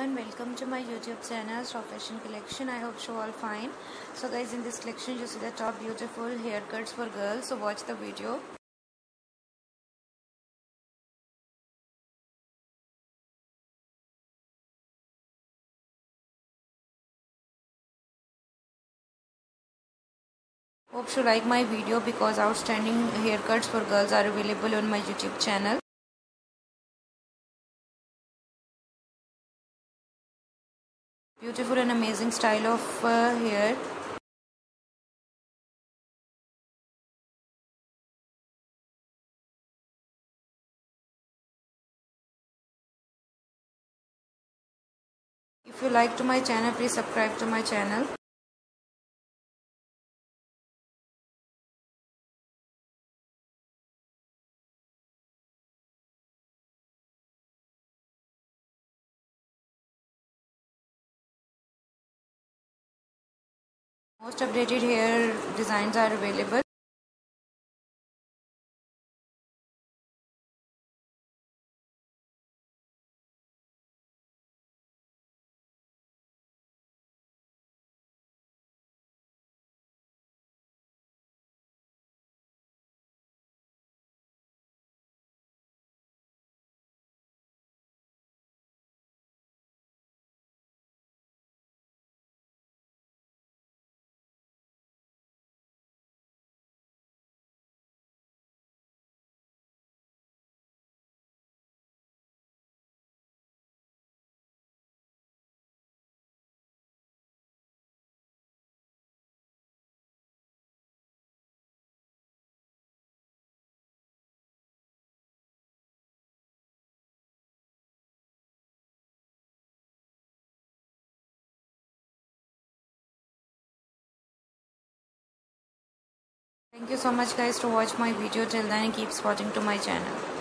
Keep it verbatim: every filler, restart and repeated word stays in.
everyone, welcome to my YouTube channel Shop Fashion Collection. I hope you all fine. So guys, in this collection you see the top beautiful haircuts for girls, so watch the video. Hope you like my video because outstanding haircuts for girls are available on my YouTube channel. Beautiful and amazing style of uh, hair. If you like to my channel, please subscribe to my channel. Most updated hair designs are available. Thank you so much guys to watch my video till then, and keep supporting to my channel.